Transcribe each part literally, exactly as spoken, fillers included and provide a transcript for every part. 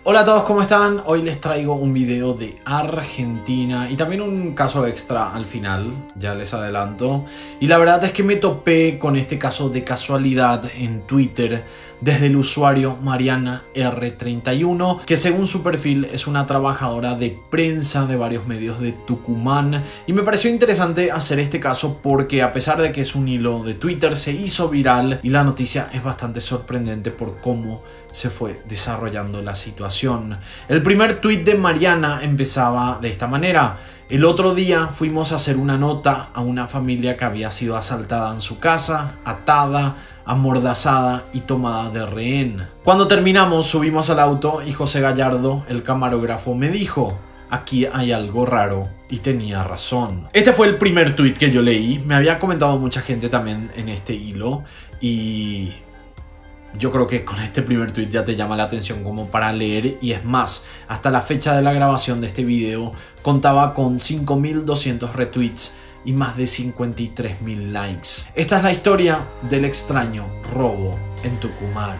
Hola a todos, ¿cómo están? Hoy les traigo un video de Argentina y también un caso extra al final, ya les adelanto. Y la verdad es que me topé con este caso de casualidad en Twitter desde el usuario Mariana R treinta y uno, que según su perfil es una trabajadora de prensa de varios medios de Tucumán. Y me pareció interesante hacer este caso porque a pesar de que es un hilo de Twitter, se hizo viral y la noticia es bastante sorprendente por cómo se fue desarrollando la situación. El primer tweet de Mariana empezaba de esta manera: el otro día fuimos a hacer una nota a una familia que había sido asaltada en su casa, atada, amordazada y tomada de rehén. Cuando terminamos subimos al auto y José Gallardo, el camarógrafo, me dijo: aquí hay algo raro, y tenía razón. Este fue el primer tweet que yo leí. Me había comentado mucha gente también en este hilo y yo creo que con este primer tweet ya te llama la atención como para leer. Y es más, hasta la fecha de la grabación de este video contaba con cinco mil doscientos retweets y más de cincuenta y tres mil likes. Esta es la historia del extraño robo en Tucumán.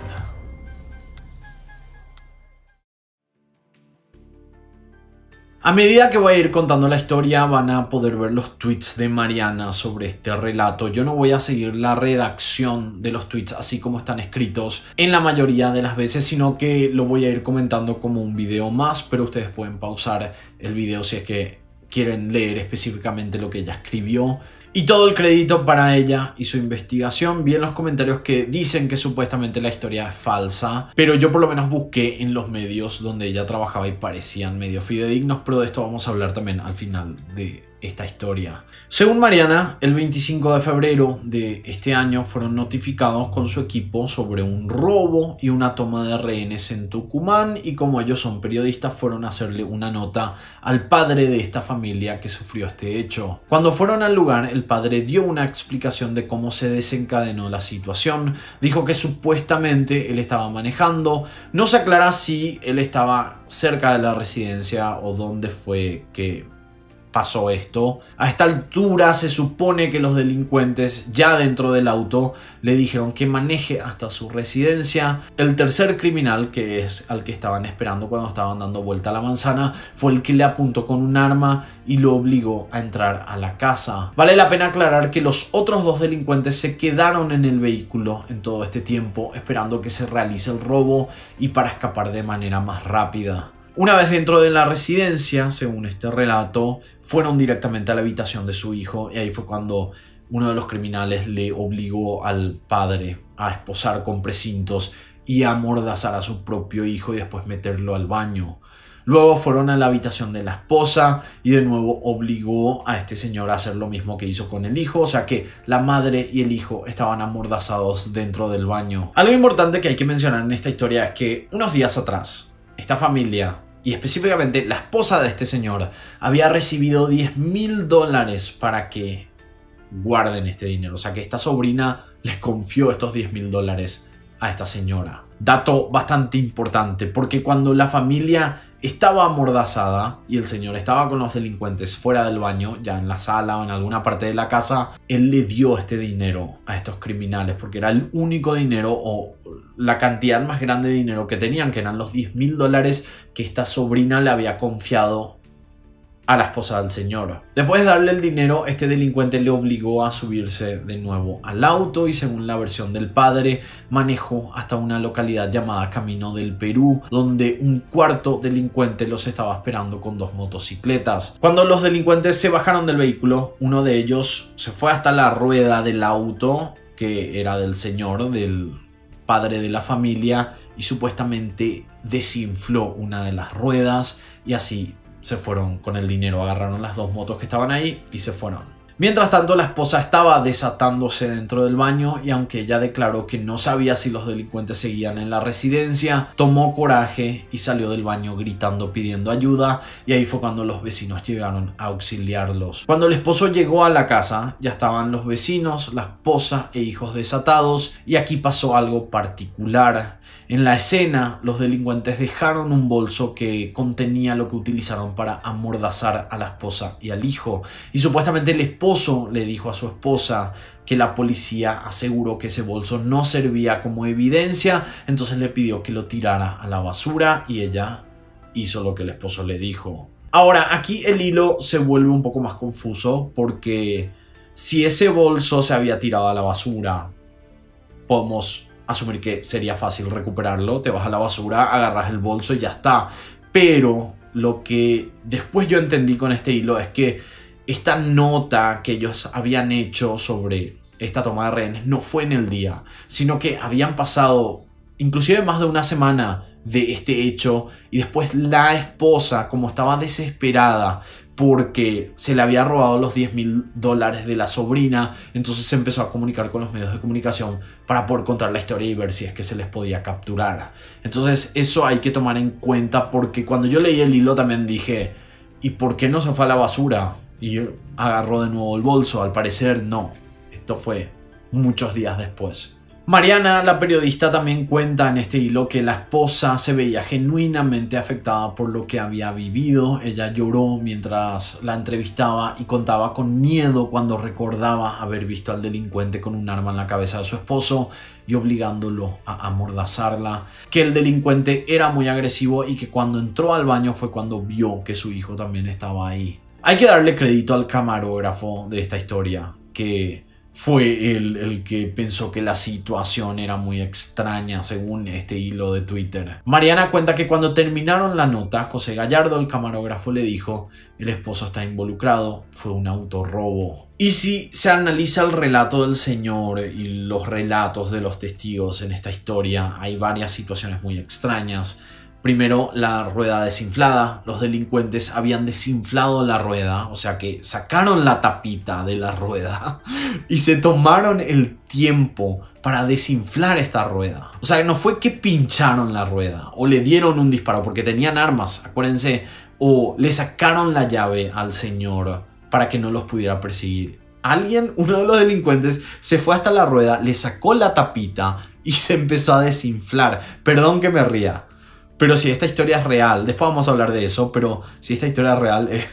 A medida que voy a ir contando la historia van a poder ver los tweets de Mariana sobre este relato. Yo no voy a seguir la redacción de los tweets así como están escritos en la mayoría de las veces, sino que lo voy a ir comentando como un video más, pero ustedes pueden pausar el video si es que quieren leer específicamente lo que ella escribió. Y todo el crédito para ella y su investigación. Vi en los comentarios que dicen que supuestamente la historia es falsa, pero yo por lo menos busqué en los medios donde ella trabajaba y parecían medio fidedignos, pero de esto vamos a hablar también al final de esta historia. Según Mariana, el veinticinco de febrero de este año fueron notificados con su equipo sobre un robo y una toma de rehenes en Tucumán, y como ellos son periodistas fueron a hacerle una nota al padre de esta familia que sufrió este hecho. Cuando fueron al lugar, el padre dio una explicación de cómo se desencadenó la situación. Dijo que supuestamente él estaba manejando. No se aclara si él estaba cerca de la residencia o dónde fue que pasó esto. A esta altura se supone que los delincuentes ya dentro del auto le dijeron que maneje hasta su residencia. El tercer criminal, que es al que estaban esperando cuando estaban dando vuelta a la manzana, fue el que le apuntó con un arma y lo obligó a entrar a la casa. Vale la pena aclarar que los otros dos delincuentes se quedaron en el vehículo en todo este tiempo esperando que se realice el robo y para escapar de manera más rápida. Una vez dentro de la residencia, según este relato, fueron directamente a la habitación de su hijo y ahí fue cuando uno de los criminales le obligó al padre a esposar con precintos y a amordazar a su propio hijo y después meterlo al baño. Luego fueron a la habitación de la esposa y de nuevo obligó a este señor a hacer lo mismo que hizo con el hijo, o sea que la madre y el hijo estaban amordazados dentro del baño. Algo importante que hay que mencionar en esta historia es que unos días atrás esta familia, y específicamente la esposa de este señor, había recibido diez mil dólares para que guarden este dinero. O sea que esta sobrina les confió estos diez mil dólares a esta señora. Dato bastante importante, porque cuando la familia estaba amordazada y el señor estaba con los delincuentes fuera del baño, ya en la sala o en alguna parte de la casa, él le dio este dinero a estos criminales porque era el único dinero o la cantidad más grande de dinero que tenían, que eran los diez mil dólares que esta sobrina le había confiado a la esposa del señor. Después de darle el dinero, este delincuente le obligó a subirse de nuevo al auto y, según la versión del padre, manejó hasta una localidad llamada Camino del Perú, donde un cuarto delincuente los estaba esperando con dos motocicletas. Cuando los delincuentes se bajaron del vehículo, uno de ellos se fue hasta la rueda del auto, que era del señor, del padre de la familia, y supuestamente desinfló una de las ruedas y así se fueron con el dinero. Agarraron las dos motos que estaban ahí y se fueron. Mientras tanto, la esposa estaba desatándose dentro del baño y aunque ella declaró que no sabía si los delincuentes seguían en la residencia, tomó coraje y salió del baño gritando, pidiendo ayuda, y ahí fue cuando los vecinos llegaron a auxiliarlos. Cuando el esposo llegó a la casa, ya estaban los vecinos, la esposa e hijos desatados, y aquí pasó algo particular. En la escena, los delincuentes dejaron un bolso que contenía lo que utilizaron para amordazar a la esposa y al hijo, y supuestamente el esposo le dijo a su esposa que la policía aseguró que ese bolso no servía como evidencia, entonces le pidió que lo tirara a la basura y ella hizo lo que el esposo le dijo. Ahora, aquí el hilo se vuelve un poco más confuso porque si ese bolso se había tirado a la basura, podemos asumir que sería fácil recuperarlo. Te vas a la basura, agarras el bolso y ya está. Pero lo que después yo entendí con este hilo es que esta nota que ellos habían hecho sobre esta toma de rehenes no fue en el día, sino que habían pasado inclusive más de una semana de este hecho y después la esposa, como estaba desesperada porque se le había robado los diez mil dólares de la sobrina, entonces se empezó a comunicar con los medios de comunicación para poder contar la historia y ver si es que se les podía capturar. Entonces eso hay que tomar en cuenta porque cuando yo leí el hilo también dije, ¿y por qué no se fue a la basura? Y agarró de nuevo el bolso. Al parecer no, esto fue muchos días después. Mariana, la periodista, también cuenta en este hilo que la esposa se veía genuinamente afectada por lo que había vivido. Ella lloró mientras la entrevistaba y contaba con miedo cuando recordaba haber visto al delincuente con un arma en la cabeza de su esposo y obligándolo a amordazarla, que el delincuente era muy agresivo y que cuando entró al baño fue cuando vio que su hijo también estaba ahí. Hay que darle crédito al camarógrafo de esta historia, que fue el, el que pensó que la situación era muy extraña según este hilo de Twitter. Mariana cuenta que cuando terminaron la nota, José Gallardo, el camarógrafo, le dijo: el esposo está involucrado, fue un autorrobo. Y si se analiza el relato del señor y los relatos de los testigos en esta historia, hay varias situaciones muy extrañas. Primero, la rueda desinflada. Los delincuentes habían desinflado la rueda, o sea que sacaron la tapita de la rueda y se tomaron el tiempo para desinflar esta rueda. O sea, no fue que pincharon la rueda o le dieron un disparo porque tenían armas, acuérdense, o le sacaron la llave al señor para que no los pudiera perseguir. Alguien, uno de los delincuentes, se fue hasta la rueda, le sacó la tapita y se empezó a desinflar. Perdón que me ría. Pero si esta historia es real, después vamos a hablar de eso, pero si esta historia es real es,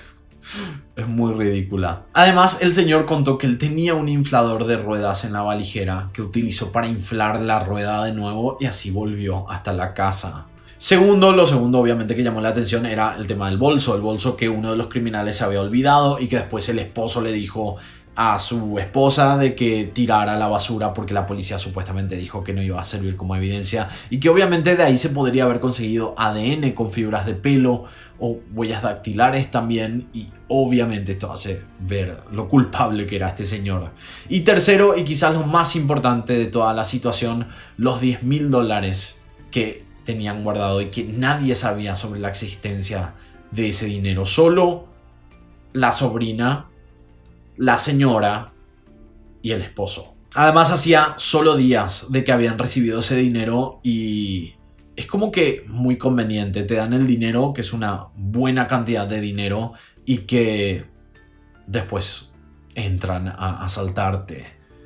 es muy ridícula. Además, el señor contó que él tenía un inflador de ruedas en la valijera que utilizó para inflar la rueda de nuevo y así volvió hasta la casa. Segundo, lo segundo obviamente que llamó la atención era el tema del bolso, el bolso que uno de los criminales se había olvidado y que después el esposo le dijo a su esposa de que tirara a la basura porque la policía supuestamente dijo que no iba a servir como evidencia y que obviamente de ahí se podría haber conseguido A D N con fibras de pelo o huellas dactilares también, y obviamente esto hace ver lo culpable que era este señor. Y tercero, y quizás lo más importante de toda la situación, los diez mil dólares que tenían guardado y que nadie sabía sobre la existencia de ese dinero, solo la sobrina, la señora y el esposo. Además, hacía solo días de que habían recibido ese dinero y es como que muy conveniente. Te dan el dinero, que es una buena cantidad de dinero, y que después entran a asaltarte.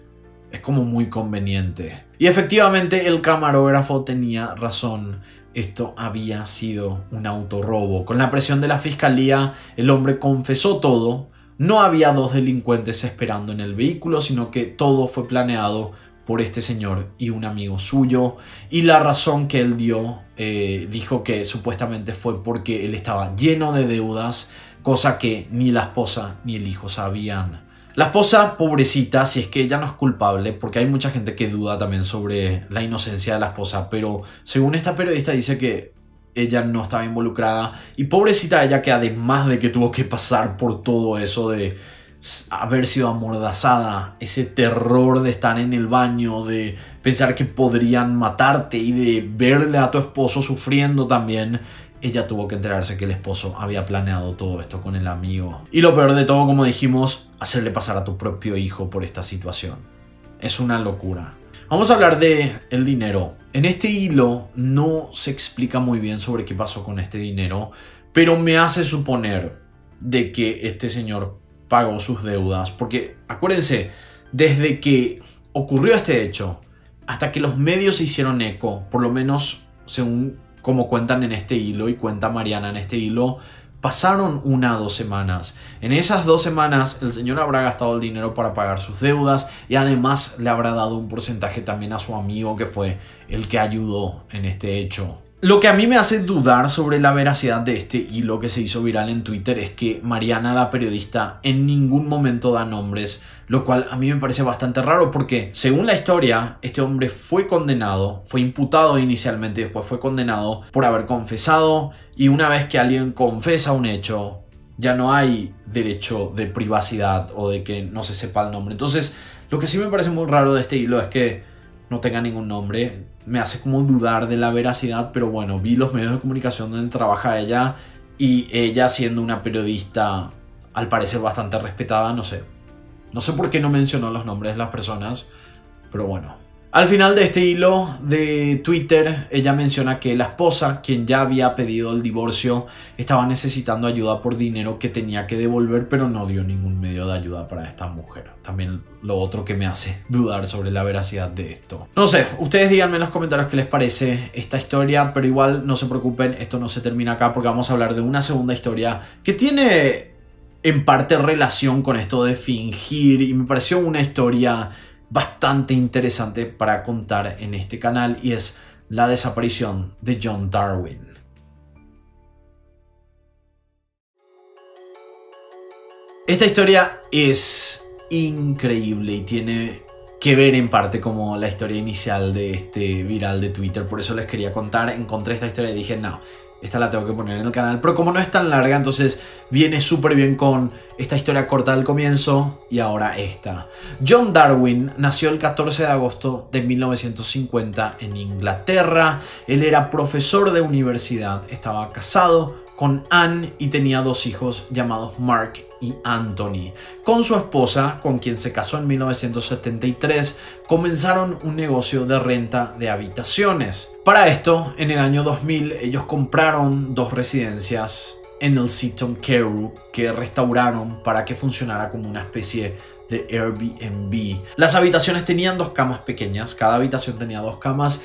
Es como muy conveniente. Y efectivamente el camarógrafo tenía razón. Esto había sido un autorrobo. Con la presión de la fiscalía, el hombre confesó todo. No había dos delincuentes esperando en el vehículo, sino que todo fue planeado por este señor y un amigo suyo. Y la razón que él dio, eh, dijo que supuestamente fue porque él estaba lleno de deudas, cosa que ni la esposa ni el hijo sabían. La esposa, pobrecita, si es que ella no es culpable, porque hay mucha gente que duda también sobre la inocencia de la esposa, pero según esta periodista dice que ella no estaba involucrada. Y pobrecita ella, que además de que tuvo que pasar por todo eso de haber sido amordazada, ese terror de estar en el baño, de pensar que podrían matarte y de verle a tu esposo sufriendo también, ella tuvo que enterarse que el esposo había planeado todo esto con el amigo. Y lo peor de todo, como dijimos, hacerle pasar a tu propio hijo por esta situación. Es una locura. Vamos a hablar de el dinero. En este hilo no se explica muy bien sobre qué pasó con este dinero, pero me hace suponer de que este señor pagó sus deudas, porque acuérdense, desde que ocurrió este hecho hasta que los medios se hicieron eco, por lo menos según como cuentan en este hilo y cuenta Mariana en este hilo, Pasaron una o dos semanas. En esas dos semanas el señor habrá gastado el dinero para pagar sus deudas y además le habrá dado un porcentaje también a su amigo que fue el que ayudó en este hecho. Lo que a mí me hace dudar sobre la veracidad de este hilo que se hizo viral en Twitter es que Mariana, la periodista, en ningún momento da nombres, lo cual a mí me parece bastante raro porque, según la historia, este hombre fue condenado, fue imputado inicialmente y después fue condenado por haber confesado, y una vez que alguien confesa un hecho, ya no hay derecho de privacidad o de que no se sepa el nombre. Entonces, lo que sí me parece muy raro de este hilo es que no tenga ningún nombre. Me hace como dudar de la veracidad, pero bueno, vi los medios de comunicación donde trabaja ella y ella, siendo una periodista al parecer bastante respetada, no sé. No sé por qué no mencionó los nombres de las personas, pero bueno. Al final de este hilo de Twitter, ella menciona que la esposa, quien ya había pedido el divorcio, estaba necesitando ayuda por dinero que tenía que devolver, pero no dio ningún medio de ayuda para esta mujer. También lo otro que me hace dudar sobre la veracidad de esto. No sé, ustedes díganme en los comentarios qué les parece esta historia, pero igual no se preocupen, esto no se termina acá porque vamos a hablar de una segunda historia que tiene en parte relación con esto de fingir y me pareció una historia bastante interesante para contar en este canal, y es la desaparición de John Darwin. Esta historia es increíble y tiene que ver en parte como la historia inicial de este viral de Twitter, por eso les quería contar. Encontré esta historia y dije, no, esta la tengo que poner en el canal, pero como no es tan larga, entonces viene súper bien con esta historia corta del comienzo y ahora esta. John Darwin nació el catorce de agosto de mil novecientos cincuenta en Inglaterra. Él era profesor de universidad, estaba casado con Anne y tenía dos hijos llamados Mark y Anthony. Con su esposa, con quien se casó en mil novecientos setenta y tres, comenzaron un negocio de renta de habitaciones. Para esto, en el año dos mil, ellos compraron dos residencias en el Seaton Carew que restauraron para que funcionara como una especie de Airbnb. Las habitaciones tenían dos camas pequeñas, cada habitación tenía dos camas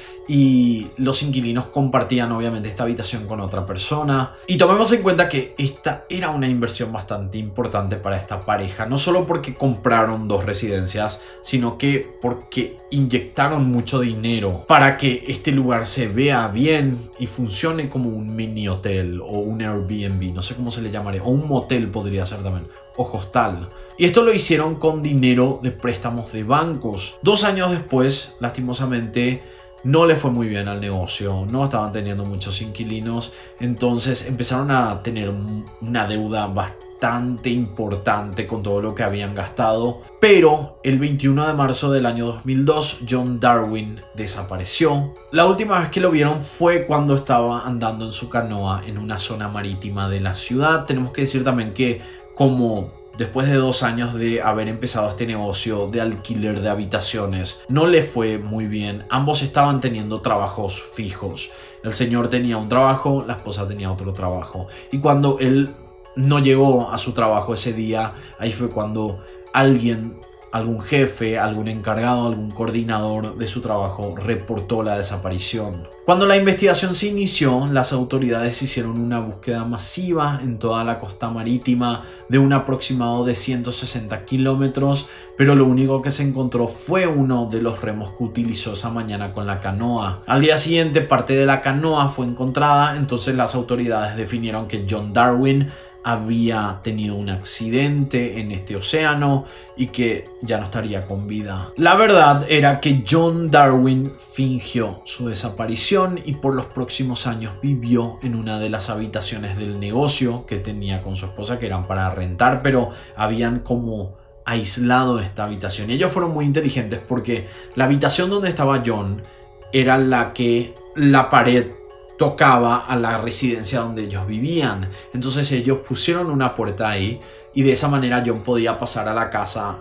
y los inquilinos compartían obviamente esta habitación con otra persona. Y tomemos en cuenta que esta era una inversión bastante importante para esta pareja, no solo porque compraron dos residencias, sino que porque inyectaron mucho dinero para que este lugar se vea bien y funcione como un mini hotel o un Airbnb, no sé cómo se le llamaría, o un motel podría ser también, o hostal. Y esto lo hicieron con dinero de préstamos de bancos. Dos años después, lastimosamente, no le fue muy bien al negocio, no estaban teniendo muchos inquilinos, entonces empezaron a tener una deuda bastante importante con todo lo que habían gastado. Pero el veintiuno de marzo del año dos mil dos, John Darwin desapareció. La última vez que lo vieron fue cuando estaba andando en su canoa en una zona marítima de la ciudad. Tenemos que decir también que, como después de dos años de haber empezado este negocio de alquiler de habitaciones, no le fue muy bien. Ambos estaban teniendo trabajos fijos. El señor tenía un trabajo, la esposa tenía otro trabajo. Y cuando él no llegó a su trabajo ese día, ahí fue cuando alguien, algún jefe, algún encargado, algún coordinador de su trabajo reportó la desaparición. Cuando la investigación se inició, las autoridades hicieron una búsqueda masiva en toda la costa marítima de un aproximado de ciento sesenta kilómetros, pero lo único que se encontró fue uno de los remos que utilizó esa mañana con la canoa. Al día siguiente, parte de la canoa fue encontrada, entonces las autoridades definieron que John Darwin había tenido un accidente en este océano y que ya no estaría con vida. La verdad era que John Darwin fingió su desaparición y por los próximos años vivió en una de las habitaciones del negocio que tenía con su esposa, que eran para rentar, pero habían como aislado esta habitación. Y ellos fueron muy inteligentes porque la habitación donde estaba John era la que la pared tocaba a la residencia donde ellos vivían. Entonces ellos pusieron una puerta ahí y de esa manera John podía pasar a la casa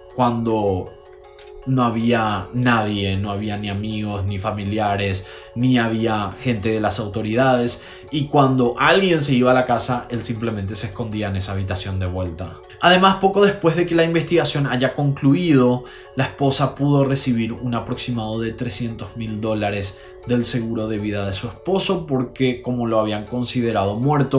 cuando no había nadie, no había ni amigos, ni familiares, ni había gente de las autoridades. Y cuando alguien se iba a la casa, él simplemente se escondía en esa habitación de vuelta. Además, poco después de que la investigación haya concluido, la esposa pudo recibir un aproximado de trescientos mil dólares del seguro de vida de su esposo porque, como lo habían considerado muerto,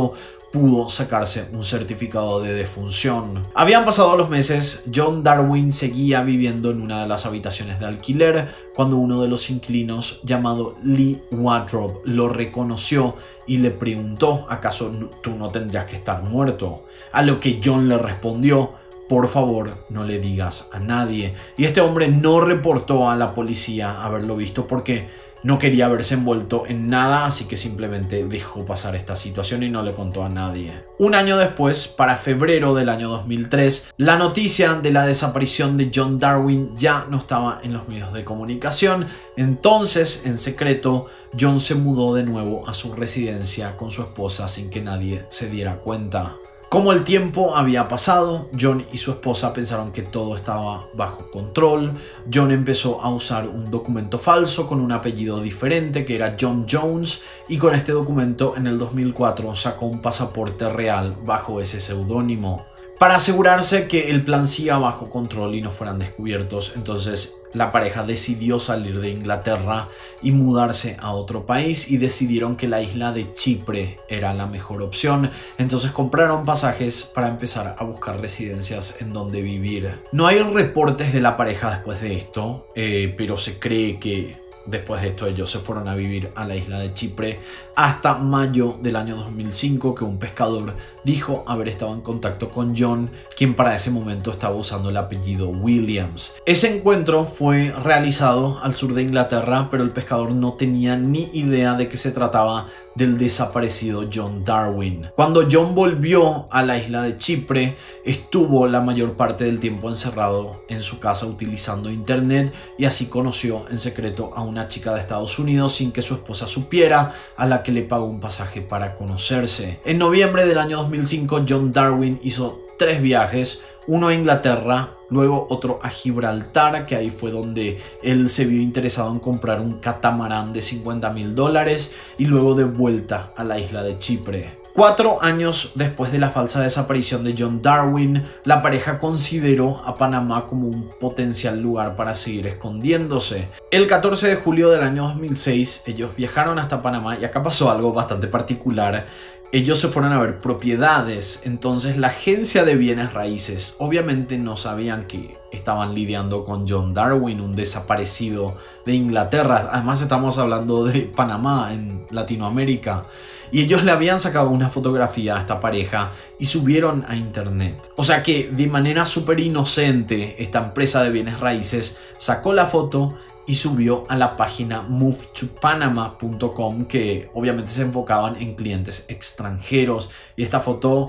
pudo sacarse un certificado de defunción. Habían pasado los meses, John Darwin seguía viviendo en una de las habitaciones de alquiler cuando uno de los inquilinos, llamado Lee Wardrop, lo reconoció y le preguntó: ¿acaso tú no tendrías que estar muerto? A lo que John le respondió: por favor, no le digas a nadie. Y este hombre no reportó a la policía haberlo visto porque no quería verse envuelto en nada, así que simplemente dejó pasar esta situación y no le contó a nadie. Un año después, para febrero del año dos mil tres, la noticia de la desaparición de John Darwin ya no estaba en los medios de comunicación. Entonces, en secreto, John se mudó de nuevo a su residencia con su esposa sin que nadie se diera cuenta. Como el tiempo había pasado, John y su esposa pensaron que todo estaba bajo control. John empezó a usar un documento falso con un apellido diferente, que era John Jones, y con este documento en el dos mil cuatro sacó un pasaporte real bajo ese seudónimo, para asegurarse que el plan siga bajo control y no fueran descubiertos. Entonces la pareja decidió salir de Inglaterra y mudarse a otro país, y decidieron que la isla de Chipre era la mejor opción. Entonces compraron pasajes para empezar a buscar residencias en donde vivir. No hay reportes de la pareja después de esto, eh, pero se cree que después de esto ellos se fueron a vivir a la isla de Chipre hasta mayo del año dos mil cinco, que un pescador dijo haber estado en contacto con John, quien para ese momento estaba usando el apellido Williams. Ese encuentro fue realizado al sur de Inglaterra, pero el pescador no tenía ni idea de que se trataba del desaparecido John Darwin. Cuando John volvió a la isla de Chipre, estuvo la mayor parte del tiempo encerrado en su casa utilizando internet, y así conoció en secreto a una chica de Estados Unidos sin que su esposa supiera, a la que le pagó un pasaje para conocerse. En noviembre del año dos mil cinco, John Darwin hizo tres viajes, uno a Inglaterra, luego otro a Gibraltar, que ahí fue donde él se vio interesado en comprar un catamarán de cincuenta mil dólares, y luego de vuelta a la isla de Chipre. Cuatro años después de la falsa desaparición de John Darwin, la pareja consideró a Panamá como un potencial lugar para seguir escondiéndose. El catorce de julio del año dos mil seis, ellos viajaron hasta Panamá, y acá pasó algo bastante particular. Ellos se fueron a ver propiedades. Entonces la agencia de bienes raíces obviamente no sabían que estaban lidiando con John Darwin, un desaparecido de Inglaterra. Además estamos hablando de Panamá, en Latinoamérica. Y ellos le habían sacado una fotografía a esta pareja y subieron a internet. O sea que de manera súper inocente, esta empresa de bienes raíces sacó la foto y subió a la página move to panama punto com, que obviamente se enfocaban en clientes extranjeros. Y esta foto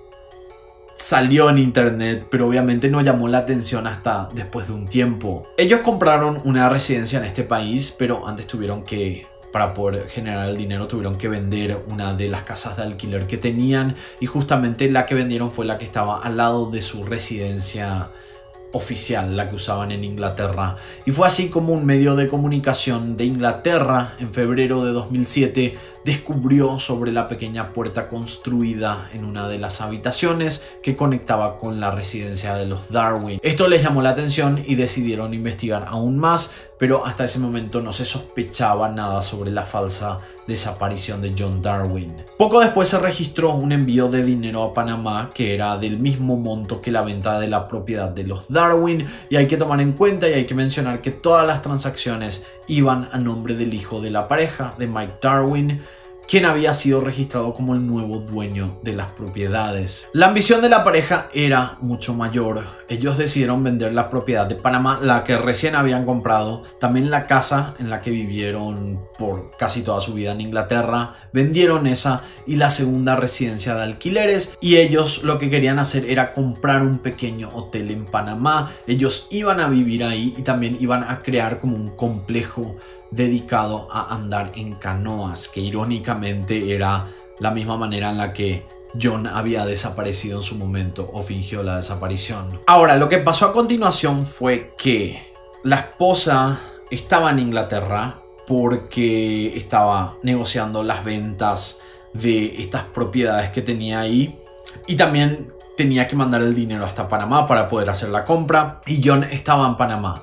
salió en internet, pero obviamente no llamó la atención hasta después de un tiempo. Ellos compraron una residencia en este país, pero antes tuvieron que, para poder generar el dinero, tuvieron que vender una de las casas de alquiler que tenían, y justamente la que vendieron fue la que estaba al lado de su residencia oficial, la que usaban en Inglaterra. Y fue así como un medio de comunicación de Inglaterra en febrero de dos mil siete descubrió sobre la pequeña puerta construida en una de las habitaciones que conectaba con la residencia de los Darwin. Esto les llamó la atención y decidieron investigar aún más, pero hasta ese momento no se sospechaba nada sobre la falsa desaparición de John Darwin. Poco después se registró un envío de dinero a Panamá que era del mismo monto que la venta de la propiedad de los Darwin, y hay que tomar en cuenta y hay que mencionar que todas las transacciones iban a nombre del hijo de la pareja, de Mike Darwin, quien había sido registrado como el nuevo dueño de las propiedades. La ambición de la pareja era mucho mayor. Ellos decidieron vender la propiedad de Panamá, la que recién habían comprado, también la casa en la que vivieron por casi toda su vida en Inglaterra, vendieron esa, y la segunda residencia de alquileres, y ellos lo que querían hacer era comprar un pequeño hotel en Panamá. Ellos iban a vivir ahí y también iban a crear como un complejo dedicado a andar en canoas, que irónicamente era la misma manera en la que John había desaparecido en su momento o fingió la desaparición. Ahora, lo que pasó a continuación fue que la esposa estaba en Inglaterra porque estaba negociando las ventas de estas propiedades que tenía ahí, y también tenía que mandar el dinero hasta Panamá para poder hacer la compra, y John estaba en Panamá.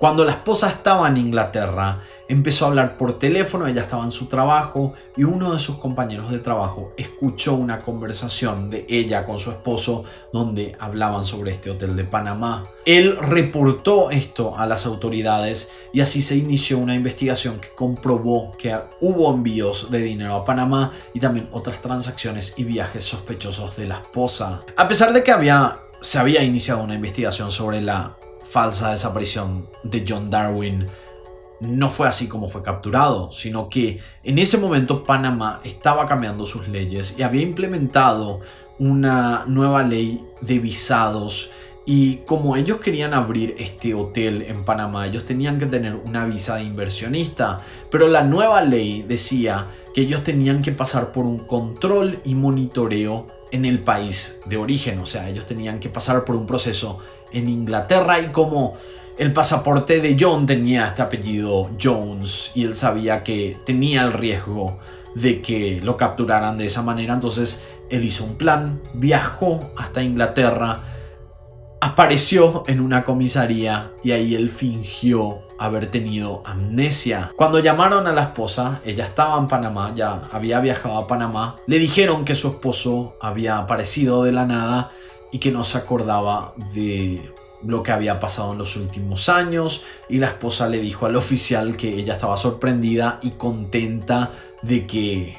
Cuando la esposa estaba en Inglaterra, empezó a hablar por teléfono, ella estaba en su trabajo y uno de sus compañeros de trabajo escuchó una conversación de ella con su esposo donde hablaban sobre este hotel de Panamá. Él reportó esto a las autoridades y así se inició una investigación que comprobó que hubo envíos de dinero a Panamá y también otras transacciones y viajes sospechosos de la esposa. A pesar de que había, se había iniciado una investigación sobre la falsa desaparición de John Darwin, no fue así como fue capturado, sino que en ese momento Panamá estaba cambiando sus leyes y había implementado una nueva ley de visados. Y como ellos querían abrir este hotel en Panamá, ellos tenían que tener una visa de inversionista. Pero la nueva ley decía que ellos tenían que pasar por un control y monitoreo en el país de origen. O sea, ellos tenían que pasar por un proceso en Inglaterra, y como el pasaporte de John tenía este apellido Jones y él sabía que tenía el riesgo de que lo capturaran de esa manera, entonces él hizo un plan, viajó hasta Inglaterra, apareció en una comisaría y ahí él fingió haber tenido amnesia. Cuando llamaron a la esposa, ella estaba en Panamá, ya había viajado a Panamá, le dijeron que su esposo había aparecido de la nada y que no se acordaba de lo que había pasado en los últimos años, y la esposa le dijo al oficial que ella estaba sorprendida y contenta de que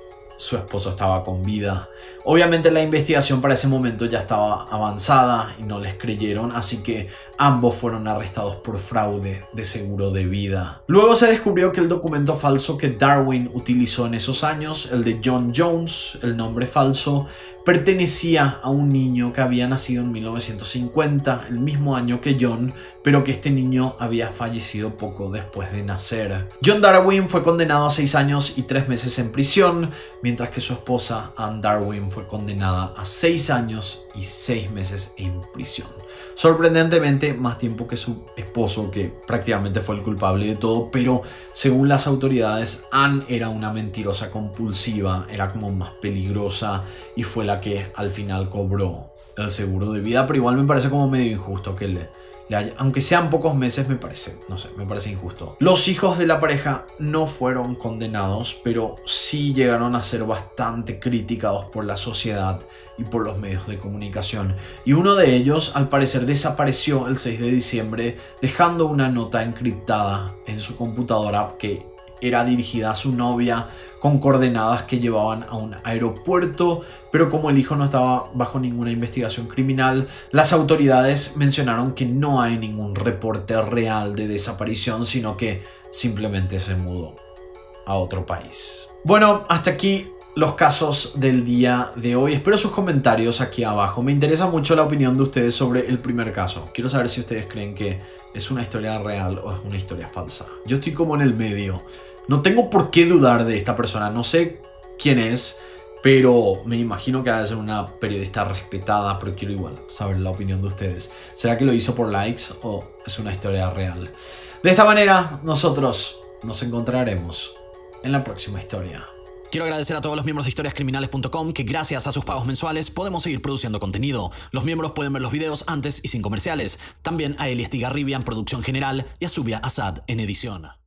su esposo estaba con vida. Obviamente la investigación para ese momento ya estaba avanzada y no les creyeron, así que ambos fueron arrestados por fraude de seguro de vida. Luego se descubrió que el documento falso que Darwin utilizó en esos años, el de John Jones, el nombre falso, pertenecía a un niño que había nacido en mil novecientos cincuenta, el mismo año que John, pero que este niño había fallecido poco después de nacer. John Darwin fue condenado a seis años y tres meses en prisión, mientras que su esposa Anne Darwin fue condenada a seis años y seis meses en prisión. Sorprendentemente, más tiempo que su esposo, que prácticamente fue el culpable de todo, pero según las autoridades, Anne era una mentirosa compulsiva, era como más peligrosa y fue la que al final cobró el seguro de vida, pero igual me parece como medio injusto que le, le haya, aunque sean pocos meses, me parece, no sé, me parece injusto. Los hijos de la pareja no fueron condenados, pero sí llegaron a ser bastante criticados por la sociedad y por los medios de comunicación. Y uno de ellos, al parecer, desapareció el seis de diciembre, dejando una nota encriptada en su computadora que era dirigida a su novia, con coordenadas que llevaban a un aeropuerto, pero como el hijo no estaba bajo ninguna investigación criminal, las autoridades mencionaron que no hay ningún reporte real de desaparición, sino que simplemente se mudó a otro país. Bueno, hasta aquí los casos del día de hoy. Espero sus comentarios aquí abajo. Me interesa mucho la opinión de ustedes sobre el primer caso. Quiero saber si ustedes creen que es una historia real o es una historia falsa. Yo estoy como en el medio. No tengo por qué dudar de esta persona. No sé quién es, pero me imagino que ha de ser una periodista respetada, pero quiero igual saber la opinión de ustedes. ¿Será que lo hizo por likes o es una historia real? De esta manera, nosotros nos encontraremos en la próxima historia. Quiero agradecer a todos los miembros de historias criminales punto com que gracias a sus pagos mensuales podemos seguir produciendo contenido. Los miembros pueden ver los videos antes y sin comerciales. También a Eli Estigarribia en producción general y a Zubia Asad en edición.